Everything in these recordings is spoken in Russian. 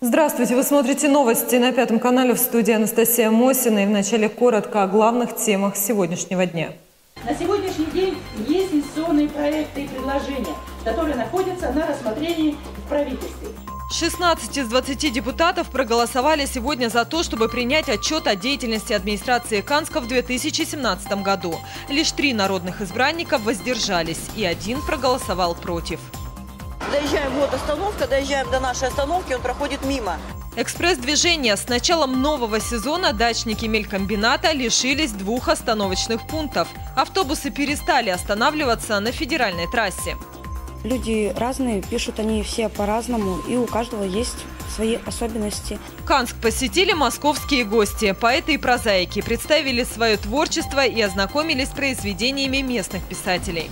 Здравствуйте! Вы смотрите новости на Пятом канале, в студии Анастасия Мосина. И вначале коротко о главных темах сегодняшнего дня. На сегодняшний день есть инвестиционные проекты и предложения, которые находятся на рассмотрении в правительстве. 16 из 20 депутатов проголосовали сегодня за то, чтобы принять отчет о деятельности администрации Канска в 2017 году. Лишь 3 народных избранника воздержались, и 1 проголосовал против. Доезжаем, вот остановка, доезжаем до нашей остановки, он проходит мимо. Экспресс-движение. С началом нового сезона дачники мелькомбината лишились 2 остановочных пунктов. Автобусы перестали останавливаться на федеральной трассе. Люди разные, пишут они все по-разному, и у каждого есть свои особенности. Канск посетили московские гости. Поэты и прозаики представили свое творчество и ознакомились с произведениями местных писателей.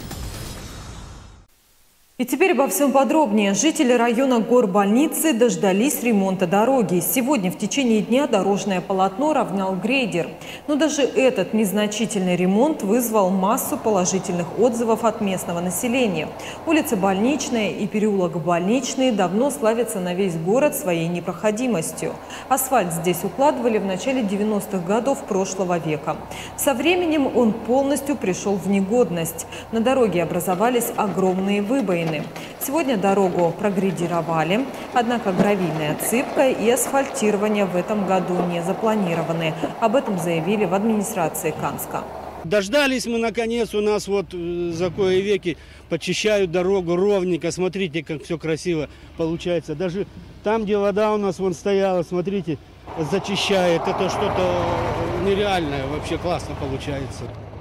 И теперь обо всем подробнее. Жители района Горбольницы дождались ремонта дороги. Сегодня в течение дня дорожное полотно равнял грейдер. Но даже этот незначительный ремонт вызвал массу положительных отзывов от местного населения. Улица Больничная и переулок Больничный давно славятся на весь город своей непроходимостью. Асфальт здесь укладывали в начале 90-х годов прошлого века. Со временем он полностью пришел в негодность. На дороге образовались огромные выбоины. Сегодня дорогу прогрейдировали, однако гравийная отсыпка и асфальтирование в этом году не запланированы. Об этом заявили в администрации Канска. Дождались мы наконец, у нас вот за кое веки почищают дорогу ровненько. Смотрите, как все красиво получается. Даже там, где вода у нас вон стояла, смотрите, зачищает. Это что-то нереальное, вообще классно получается.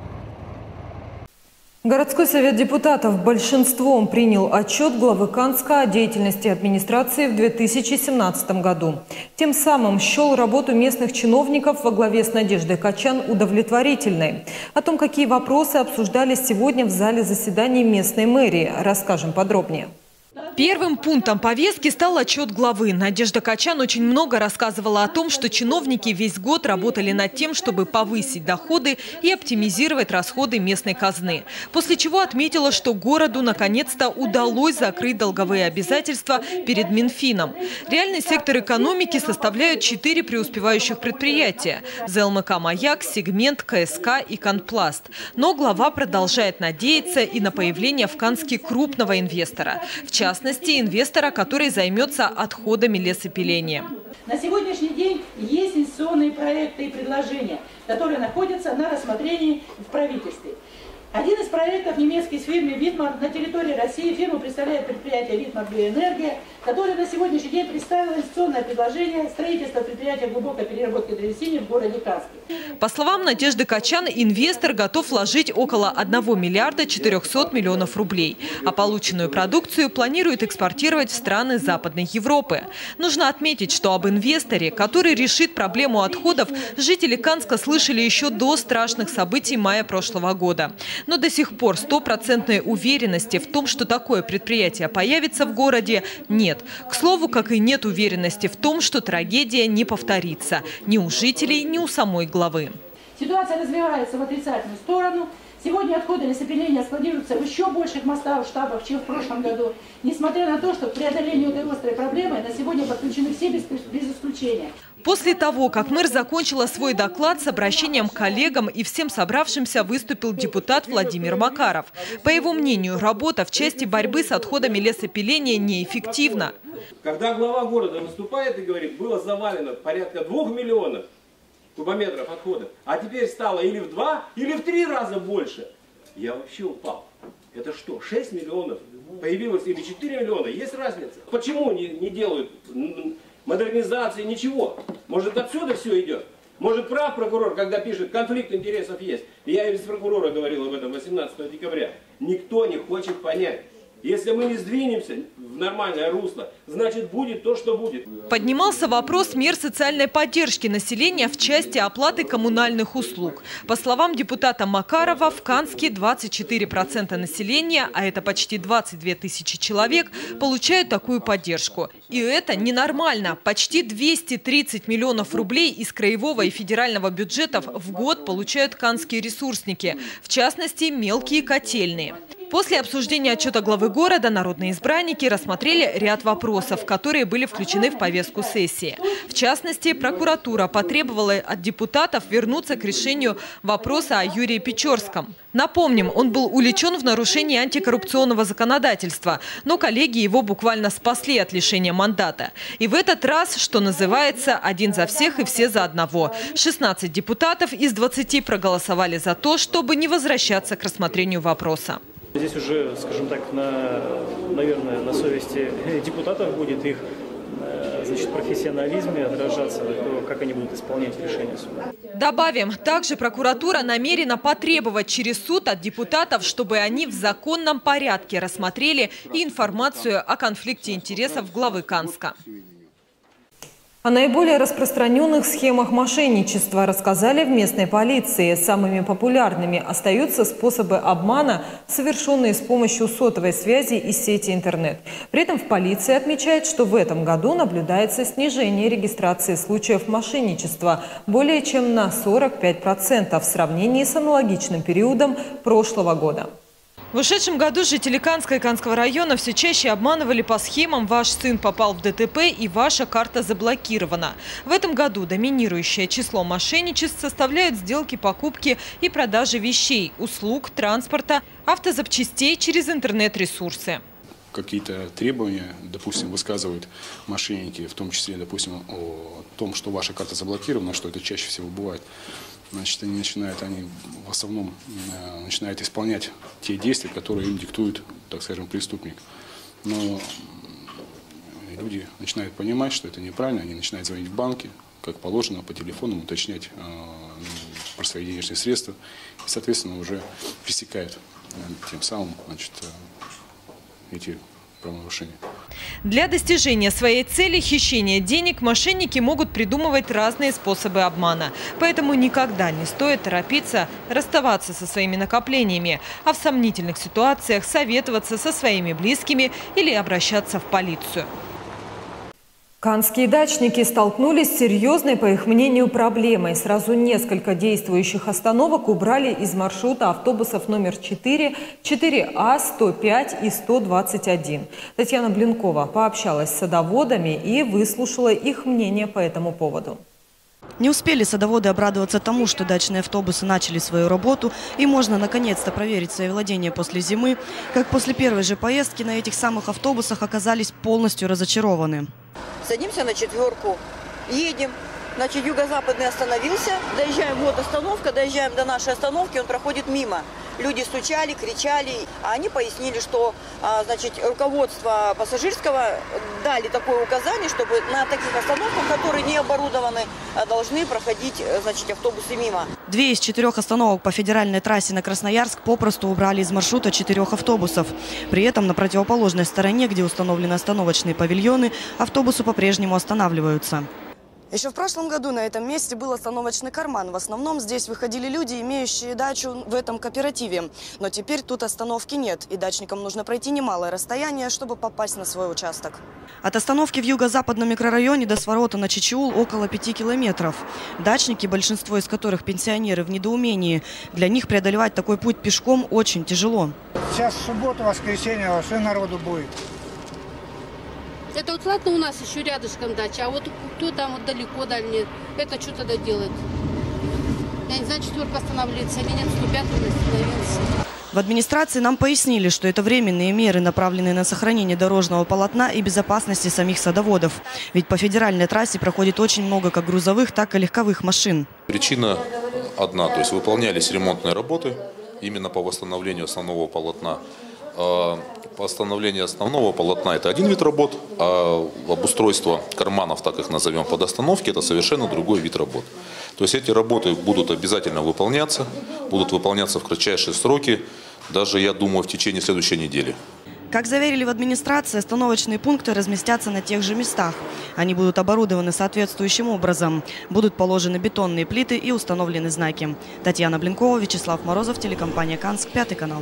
Городской совет депутатов большинством принял отчет главы Канска о деятельности администрации в 2017 году. Тем самым счел работу местных чиновников во главе с Надеждой Качан удовлетворительной. О том, какие вопросы обсуждались сегодня в зале заседаний местной мэрии, расскажем подробнее. Первым пунктом повестки стал отчет главы. Надежда Качан очень много рассказывала о том, что чиновники весь год работали над тем, чтобы повысить доходы и оптимизировать расходы местной казны. После чего отметила, что городу наконец-то удалось закрыть долговые обязательства перед Минфином. Реальный сектор экономики составляют 4 преуспевающих предприятия – ЗЛМК «Маяк», «Сегмент», КСК и «Конпласт». Но глава продолжает надеяться и на появление в Канске крупного инвестора. В частности, инвестора, который займется отходами лесопиления. На сегодняшний день есть инвестиционные проекты и предложения, которые находятся на рассмотрении в правительстве. Один из проектов немецкой фирмы «Витмар» на территории России. Фирму представляет предприятие «Витмар Биоэнергия», которое на сегодняшний день представило инвестиционное предложение строительства предприятия глубокой переработки древесины в городе Канске. По словам Надежды Качан, инвестор готов вложить около 1 миллиарда 400 миллионов рублей, а полученную продукцию планирует экспортировать в страны Западной Европы. Нужно отметить, что об инвесторе, который решит проблему отходов, жители Канска слышали еще до страшных событий мая прошлого года. Но до сих пор стопроцентной уверенности в том, что такое предприятие появится в городе, нет. К слову, как и нет уверенности в том, что трагедия не повторится ни у жителей, ни у самой главы. Ситуация развивается в отрицательную сторону. Сегодня отходы лесопиления складируются в еще больших масштабах, чем в прошлом году. Несмотря на то, что к преодолению этой острой проблемы на сегодня подключены все без исключения. После того, как мэр закончила свой доклад, с обращением к коллегам и всем собравшимся выступил депутат Владимир Макаров. По его мнению, работа в части борьбы с отходами лесопиления неэффективна. Когда глава города выступает и говорит, было завалено порядка 2 миллионов кубометров отходов, а теперь стало или в 2, или в 3 раза больше, я вообще упал. Это что, 6 миллионов появилось или 4 миллиона? Есть разница? Почему не делают модернизации, ничего? Может, отсюда все идет? Может, прав прокурор, когда пишет, конфликт интересов есть? Я и без прокурора говорил об этом 18 декабря. Никто не хочет понять. Если мы не сдвинемся в нормальное русло, значит будет то, что будет. Поднимался вопрос мер социальной поддержки населения в части оплаты коммунальных услуг. По словам депутата Макарова, в Канске 24% населения, а это почти 22 тысячи человек, получают такую поддержку. И это ненормально. Почти 230 миллионов рублей из краевого и федерального бюджетов в год получают канские ресурсники, в частности, мелкие котельные. После обсуждения отчета главы города народные избранники рассмотрели ряд вопросов, которые были включены в повестку сессии. В частности, прокуратура потребовала от депутатов вернуться к решению вопроса о Юрии Печорском. Напомним, он был уличен в нарушении антикоррупционного законодательства, но коллеги его буквально спасли от лишения мандата. И в этот раз, что называется, один за всех и все за одного. 16 депутатов из 20 проголосовали за то, чтобы не возвращаться к рассмотрению вопроса. Здесь уже, скажем так, наверное, на совести депутатов будет их профессионализме отражаться, то, как они будут исполнять решения суда. Добавим, также прокуратура намерена потребовать через суд от депутатов, чтобы они в законном порядке рассмотрели и информацию о конфликте интересов главы Канска. О наиболее распространенных схемах мошенничества рассказали в местной полиции. Самыми популярными остаются способы обмана, совершенные с помощью сотовой связи и сети интернет. При этом в полиции отмечают, что в этом году наблюдается снижение регистрации случаев мошенничества более чем на 45% в сравнении с аналогичным периодом прошлого года. В ушедшем году жители Канска и Канского района все чаще обманывали по схемам «Ваш сын попал в ДТП» и «Ваша карта заблокирована». В этом году доминирующее число мошенничеств составляют сделки покупки и продажи вещей, услуг, транспорта, автозапчастей через интернет-ресурсы. Какие-то требования, допустим, высказывают мошенники, в том числе, допустим, о том, что ваша карта заблокирована, что это чаще всего бывает. Значит, они в основном начинают исполнять те действия, которые им диктует, так скажем, преступник. Но люди начинают понимать, что это неправильно, они начинают звонить в банки, как положено, по телефону, уточнять про свои денежные средства и, соответственно, уже пресекают тем самым, эти правонарушения. Для достижения своей цели хищения денег мошенники могут придумывать разные способы обмана. Поэтому никогда не стоит торопиться расставаться со своими накоплениями, а в сомнительных ситуациях советоваться со своими близкими или обращаться в полицию. Канские дачники столкнулись с серьезной, по их мнению, проблемой. Сразу несколько действующих остановок убрали из маршрута автобусов номер 4, 4А, 105 и 121. Татьяна Блинкова пообщалась с садоводами и выслушала их мнение по этому поводу. Не успели садоводы обрадоваться тому, что дачные автобусы начали свою работу и можно наконец-то проверить свои владения после зимы, как после первой же поездки на этих самых автобусах оказались полностью разочарованы. Садимся на 4-ку, едем. Значит, юго-западный остановился, доезжаем, вот остановка, доезжаем до нашей остановки, он проходит мимо. Люди стучали, кричали, а они пояснили, что руководство пассажирского дали такое указание, чтобы на таких остановках, которые не оборудованы, должны проходить автобусы мимо. 2 из 4 остановок по федеральной трассе на Красноярск попросту убрали из маршрута 4 автобусов. При этом на противоположной стороне, где установлены остановочные павильоны, автобусы по-прежнему останавливаются. Еще в прошлом году на этом месте был остановочный карман. В основном здесь выходили люди, имеющие дачу в этом кооперативе. Но теперь тут остановки нет, и дачникам нужно пройти немалое расстояние, чтобы попасть на свой участок. От остановки в юго-западном микрорайоне до сворота на Чичиул около 5 километров. Дачники, большинство из которых пенсионеры, в недоумении. Для них преодолевать такой путь пешком очень тяжело. Сейчас суббота, воскресенье, вообще народу будет. Это вот ладно, у нас еще рядышком дача, а вот кто там вот далеко, дальний, это что тогда делает? Я не знаю, 4-ка останавливается или нет, 105-й остановился. В администрации нам пояснили, что это временные меры, направленные на сохранение дорожного полотна и безопасности самих садоводов. Ведь по федеральной трассе проходит очень много как грузовых, так и легковых машин. Причина одна, то есть выполнялись ремонтные работы именно по восстановлению основного полотна. Восстановление основного полотна – это один вид работ, а обустройство карманов, так их назовем, под остановки – это совершенно другой вид работ. То есть эти работы будут обязательно выполняться, будут выполняться в кратчайшие сроки, даже, я думаю, в течение следующей недели. Как заверили в администрации, остановочные пункты разместятся на тех же местах. Они будут оборудованы соответствующим образом. Будут положены бетонные плиты и установлены знаки. Татьяна Блинкова, Вячеслав Морозов, телекомпания «Канск», 5 канал.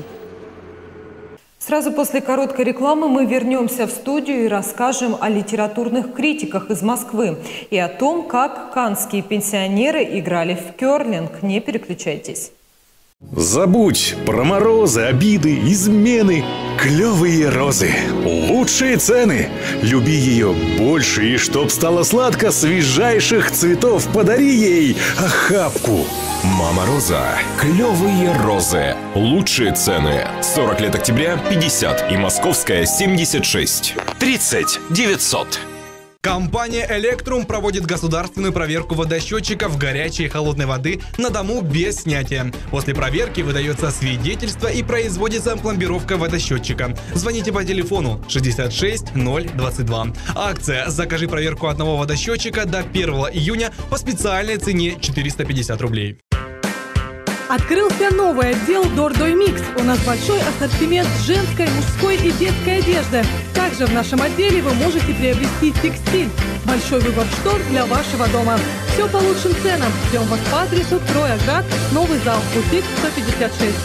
Сразу после короткой рекламы мы вернемся в студию и расскажем о литературных критиках из Москвы и о том, как канские пенсионеры играли в керлинг. Не переключайтесь. Забудь про морозы, обиды, измены. Клевые розы. Лучшие цены. Люби ее больше, и чтоб стало сладко, свежайших цветов подари ей охапку. Мама Роза. Клевые розы. Лучшие цены. 40 лет октября 50 и Московская 76. 30 900. Компания «Электрум» проводит государственную проверку водосчетчиков горячей и холодной воды на дому без снятия. После проверки выдается свидетельство и производится пломбировка водосчетчика. Звоните по телефону 66 022. Акция «Закажи проверку одного водосчетчика» до 1 июня по специальной цене 450 рублей. Открылся новый отдел Дордой Микс. У нас большой ассортимент женской, мужской и детской одежды. Также в нашем отделе вы можете приобрести текстиль. Большой выбор штор для вашего дома. Все по лучшим ценам. Ждем вас по адресу Троя-Град, Новый зал, Путик 156.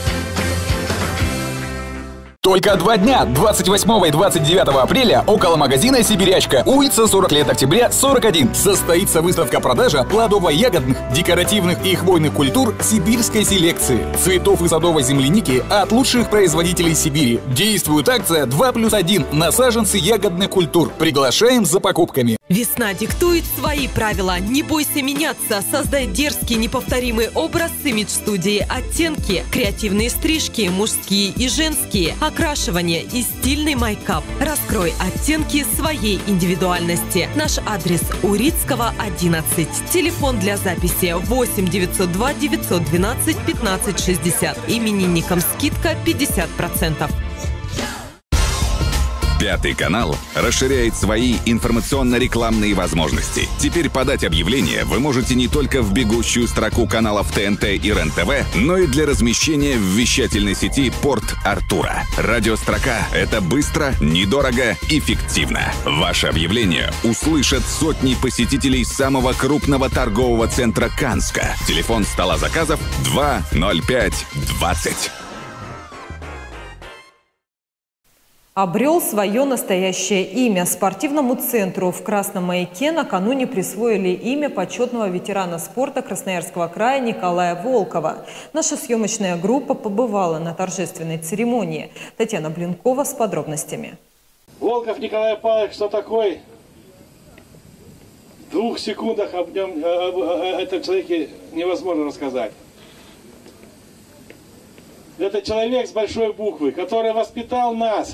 Только 2 дня, 28 и 29 апреля, около магазина «Сибирячка», улица 40 лет октября, 41, состоится выставка-продажа плодово-ягодных, декоративных и хвойных культур сибирской селекции, цветов и садовой земляники от лучших производителей Сибири. Действует акция 2+1 на саженцы ягодных культур. Приглашаем за покупками. Весна диктует свои правила. Не бойся меняться. Создай дерзкий, неповторимый образ с имидж-студии «Оттенки». Креативные стрижки, мужские и женские, окрашивание и стильный майкап. Раскрой оттенки своей индивидуальности. Наш адрес Урицкого, 11. Телефон для записи 8 902 912 15 60. Именинникам скидка 50%. Пятый канал расширяет свои информационно-рекламные возможности. Теперь подать объявление вы можете не только в бегущую строку каналов ТНТ и РЕН-ТВ, но и для размещения в вещательной сети Порт Артура. Радиострока – это быстро, недорого, эффективно. Ваше объявление услышат сотни посетителей самого крупного торгового центра Канска. Телефон стола заказов 20520. Обрел свое настоящее имя. Спортивному центру в Красном Маяке накануне присвоили имя почетного ветерана спорта Красноярского края Николая Волкова. Наша съемочная группа побывала на торжественной церемонии. Татьяна Блинкова с подробностями. Волков Николай Павлович, кто такой? В 2 секундах об этом человеке невозможно рассказать. Это человек с большой буквы, который воспитал нас.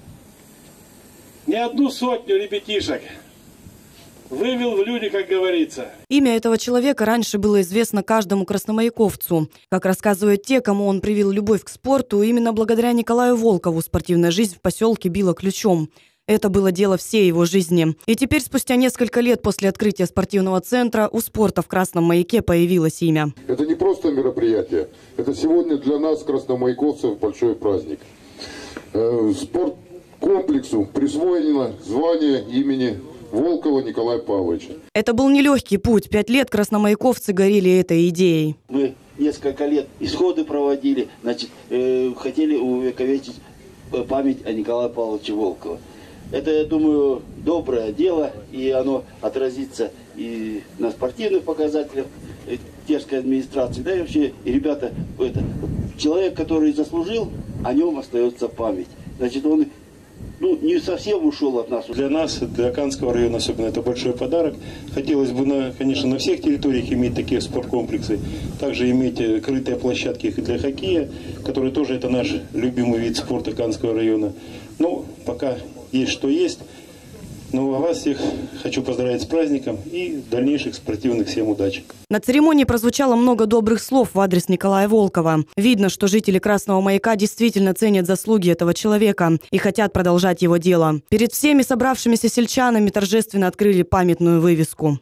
Не 1 сотню ребятишек вывел в люди, как говорится. Имя этого человека раньше было известно каждому красномаяковцу. Как рассказывают те, кому он привил любовь к спорту, именно благодаря Николаю Волкову спортивная жизнь в поселке била ключом. Это было дело всей его жизни. И теперь, спустя несколько лет после открытия спортивного центра, у спорта в Красном Маяке появилось имя. Это не просто мероприятие. Это сегодня для нас, красномаяковцев, большой праздник. Спорткомплексу присвоено звание имени Волкова Николая Павловича. Это был нелегкий путь. 5 лет красномаяковцы горели этой идеей. Мы несколько лет исходы проводили, значит, хотели увековечить память о Николае Павловиче Волкове. Это, я думаю, доброе дело, и оно отразится и на спортивных показателях Терской администрации, да и вообще, и ребята, человек, который заслужил, о нем остается память. Значит, он не совсем ушел от нас. Для нас, для Канского района особенно, это большой подарок. Хотелось бы, конечно, на всех территориях иметь такие спорткомплексы. Также иметь крытые площадки для хоккея, который тоже это наш любимый вид спорта Канского района. Но пока есть что есть. Ну, а вас всех хочу поздравить с праздником и дальнейших спортивных всем удачи. На церемонии прозвучало много добрых слов в адрес Николая Волкова. Видно, что жители Красного Маяка действительно ценят заслуги этого человека и хотят продолжать его дело. Перед всеми собравшимися сельчанами торжественно открыли памятную вывеску.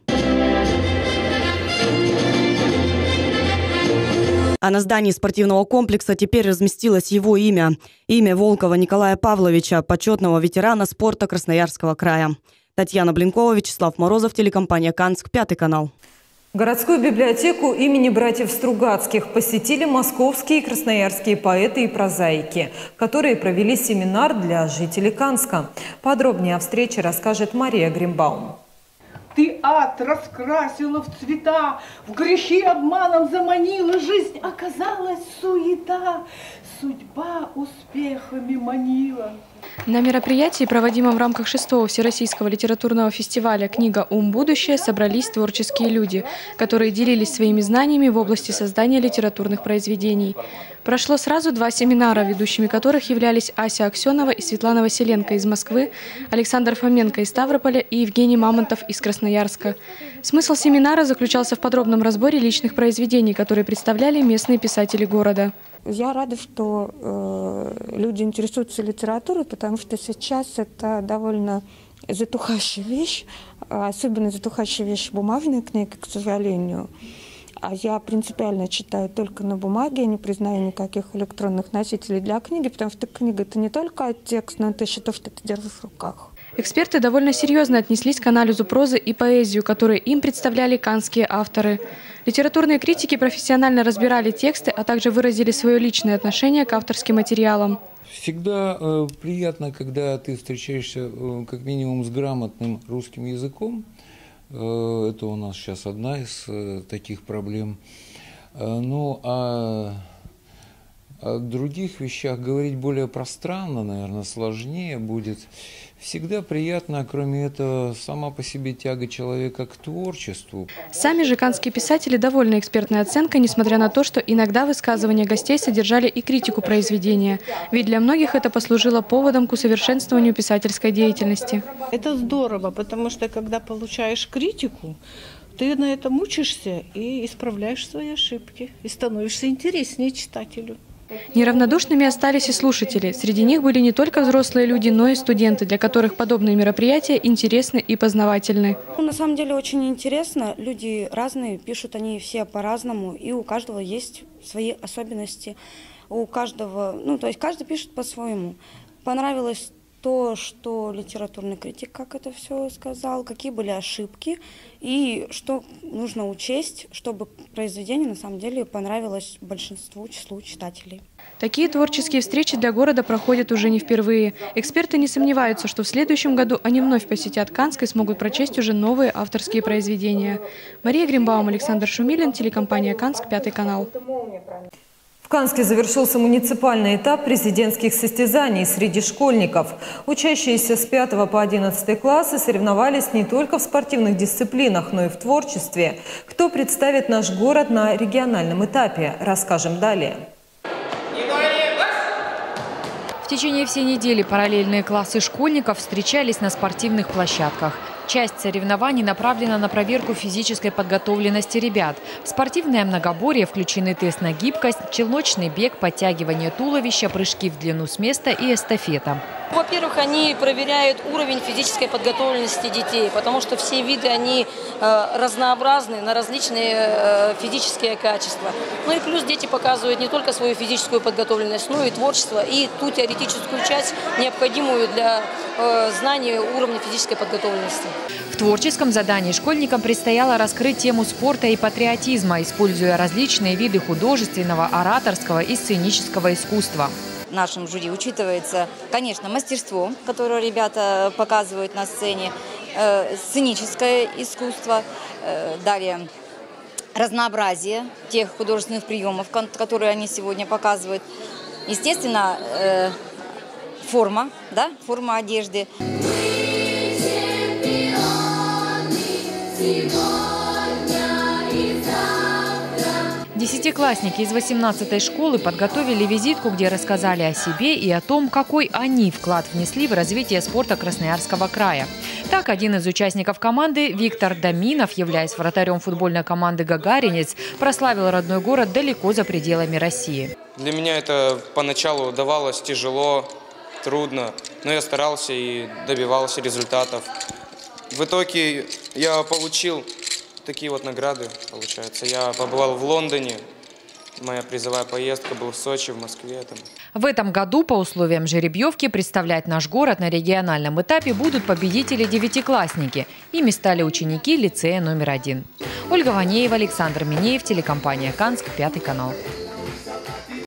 А на здании спортивного комплекса теперь разместилось его имя. Имя Волкова Николая Павловича, почетного ветерана спорта Красноярского края. Татьяна Блинкова, Вячеслав Морозов, телекомпания «Канск», 5 канал. Городскую библиотеку имени братьев Стругацких посетили московские и красноярские поэты и прозаики, которые провели семинар для жителей Канска. Подробнее о встрече расскажет Мария Гримбаум. ты ад раскрасила в цвета, в грехи обманом заманила, жизнь оказалась суета, судьба успехами манила. На мероприятии, проводимом в рамках 6-го Всероссийского литературного фестиваля «Книга. Ум. Будущее», собрались творческие люди, которые делились своими знаниями в области создания литературных произведений. Прошло сразу 2 семинара, ведущими которых являлись Ася Аксенова и Светлана Василенко из Москвы, Александр Фоменко из Ставрополя и Евгений Мамонтов из Красноярска. Смысл семинара заключался в подробном разборе личных произведений, которые представляли местные писатели города. Я рада, что люди интересуются литературой, потому что сейчас это довольно затухающая вещь, особенно затухающая вещь бумажные книги, к сожалению. А я принципиально читаю только на бумаге, не признаю никаких электронных носителей для книги, потому что книга – это не только текст, но это еще то, что ты держишь в руках. Эксперты довольно серьезно отнеслись к анализу прозы и поэзию, которые им представляли каннские авторы. Литературные критики профессионально разбирали тексты, а также выразили свое личное отношение к авторским материалам. Всегда приятно, когда ты встречаешься как минимум с грамотным русским языком. Это у нас сейчас одна из таких проблем. Ну, о других вещах говорить более пространно, наверное, сложнее будет. Всегда приятно, кроме этого, сама по себе тяга человека к творчеству. Сами же каннские писатели довольны экспертной оценкой, несмотря на то, что иногда высказывания гостей содержали и критику произведения. Ведь для многих это послужило поводом к усовершенствованию писательской деятельности. Это здорово, потому что когда получаешь критику, ты на этом учишься и исправляешь свои ошибки, и становишься интереснее читателю. Неравнодушными остались и слушатели. Среди них были не только взрослые люди, но и студенты, для которых подобные мероприятия интересны и познавательны. На самом деле очень интересно. Люди разные, пишут они все по-разному, и у каждого есть свои особенности. У каждого, то есть каждый пишет по-своему. Понравилось то, что литературный критик, как это все сказал, какие были ошибки и что нужно учесть, чтобы произведение на самом деле понравилось числу читателей. Такие творческие встречи для города проходят уже не впервые. Эксперты не сомневаются, что в следующем году они вновь посетят Канск и смогут прочесть уже новые авторские произведения. Мария Гримбаум, Александр Шумилин, телекомпания «Канск», 5 канал. В Канске завершился муниципальный этап президентских состязаний среди школьников. Учащиеся с 5 по 11 классы соревновались не только в спортивных дисциплинах, но и в творчестве. Кто представит наш город на региональном этапе, расскажем далее. В течение всей недели параллельные классы школьников встречались на спортивных площадках. Часть соревнований направлена на проверку физической подготовленности ребят. В спортивное многоборье включены тест на гибкость, челночный бег, подтягивание туловища, прыжки в длину с места и эстафета. Во-первых, они проверяют уровень физической подготовленности детей, потому что все виды, они разнообразны на различные физические качества. Ну и плюс дети показывают не только свою физическую подготовленность, но и творчество, и ту теоретическую часть, необходимую для знания уровня физической подготовленности. В творческом задании школьникам предстояло раскрыть тему спорта и патриотизма, используя различные виды художественного, ораторского и сценического искусства. В нашем жюри учитывается, конечно, мастерство, которое ребята показывают на сцене, сценическое искусство, далее разнообразие тех художественных приемов, которые они сегодня показывают. Естественно, форма одежды. Десятиклассники из 18-й школы подготовили визитку, где рассказали о себе и о том, какой они вклад внесли в развитие спорта Красноярского края. Так, один из участников команды, Виктор Доминов, являясь вратарем футбольной команды «Гагаринец», прославил родной город далеко за пределами России. Для меня это поначалу давалось тяжело, трудно, но я старался и добивался результатов. В итоге я получил такие вот награды, получается. Я побывал в Лондоне, моя призовая поездка была в Сочи, в Москве. В этом году по условиям жеребьевки представлять наш город на региональном этапе будут победители-девятиклассники. Ими стали ученики лицея номер 1. Ольга Ванеева, Александр Минеев, телекомпания «Канск», 5 канал.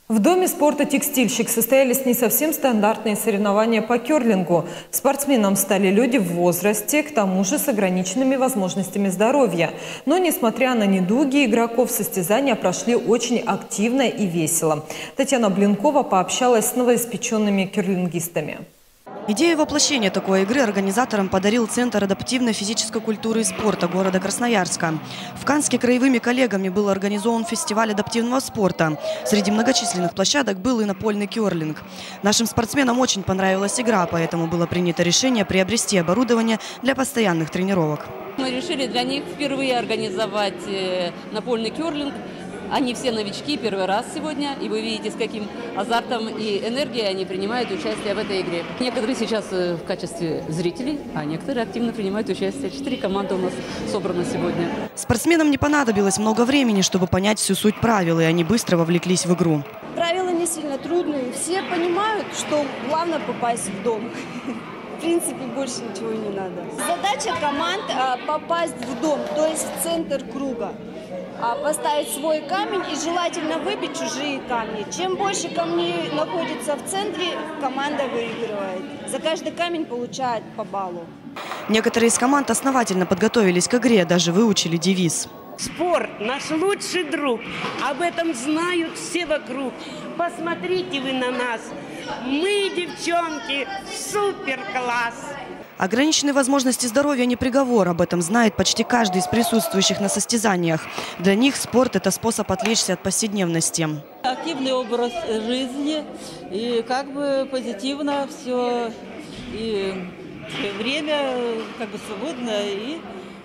В Доме спорта «Текстильщик» состоялись не совсем стандартные соревнования по керлингу. Спортсменам стали люди в возрасте, к тому же с ограниченными возможностями здоровья. Но, несмотря на недуги игроков, состязания прошли очень активно и весело. Татьяна Блинкова пообщалась с новоиспеченными керлингистами. Идею воплощения такой игры организаторам подарил Центр адаптивной физической культуры и спорта города Красноярска. В Канске краевыми коллегами был организован фестиваль адаптивного спорта. Среди многочисленных площадок был и напольный керлинг. Нашим спортсменам очень понравилась игра, поэтому было принято решение приобрести оборудование для постоянных тренировок. Мы решили для них впервые организовать напольный керлинг. Они все новички, первый раз сегодня, и вы видите, с каким азартом и энергией они принимают участие в этой игре. Некоторые сейчас в качестве зрителей, а некоторые активно принимают участие. 4 команды у нас собраны сегодня. Спортсменам не понадобилось много времени, чтобы понять всю суть правил, и они быстро вовлеклись в игру. Правила не сильно трудные. Все понимают, что главное попасть в дом. В принципе, больше ничего не надо. Задача команд попасть в дом, то есть в центр круга. Поставить свой камень и желательно выбить чужие камни. Чем больше камней находится в центре, команда выигрывает. За каждый камень получает по баллу. Некоторые из команд основательно подготовились к игре, даже выучили девиз. Спорт – наш лучший друг. Об этом знают все вокруг. Посмотрите вы на нас. Мы, девчонки, супер-класс. Ограниченные возможности здоровья не приговор. Об этом знает почти каждый из присутствующих на состязаниях. Для них спорт – это способ отвлечься от повседневности. Активный образ жизни и как бы позитивно все. И время как бы свободное, и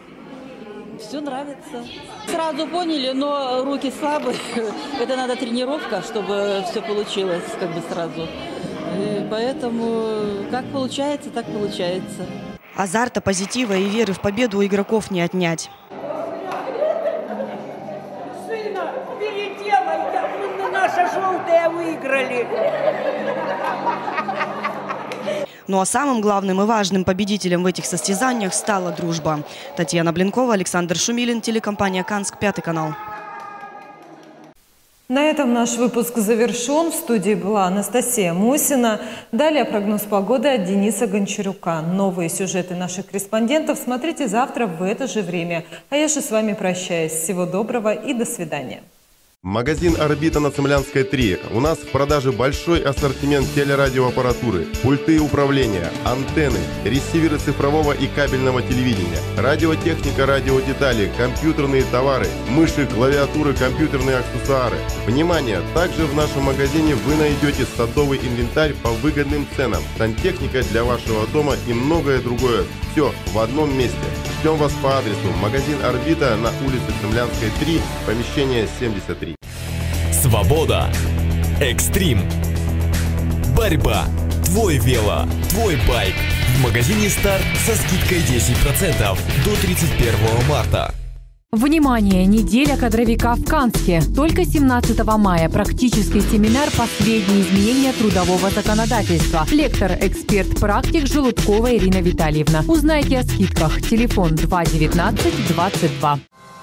все нравится. Сразу поняли, но руки слабые. Это надо тренировка, чтобы все получилось как бы сразу. И поэтому как получается, так получается. Азарта, позитива и веры в победу у игроков не отнять. Сына, переделай, наша желтая выиграли. Ну а самым главным и важным победителем в этих состязаниях стала дружба. Татьяна Блинкова, Александр Шумилин, телекомпания «Канск», 5 канал. На этом наш выпуск завершен. В студии была Анастасия Мосина. Далее прогноз погоды от Дениса Гончарука. Новые сюжеты наших корреспондентов смотрите завтра в это же время. А я же с вами прощаюсь. Всего доброго и до свидания. Магазин «Орбита» на Цемлянской 3. У нас в продаже большой ассортимент телерадиоаппаратуры, пульты управления, антенны, ресиверы цифрового и кабельного телевидения, радиотехника, радиодетали, компьютерные товары, мыши, клавиатуры, компьютерные аксессуары. Внимание! Также в нашем магазине вы найдете садовый инвентарь по выгодным ценам, сантехника для вашего дома и многое другое. Все в одном месте. Ждем вас по адресу магазин «Орбита» на улице Цемлянской 3, помещение 73. Свобода. Экстрим. Борьба. Твой вело. Твой байк. В магазине «Старт» со скидкой 10% до 31 марта. Внимание! Неделя кадровика в Канске. Только 17 мая практический семинар «Последние изменения трудового законодательства». Лектор, эксперт, практик Желудкова Ирина Витальевна. Узнайте о скидках. Телефон 219 22.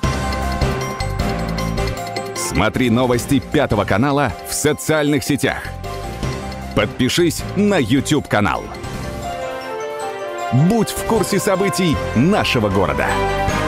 Смотри новости 5 канала в социальных сетях. Подпишись на YouTube-канал. Будь в курсе событий нашего города.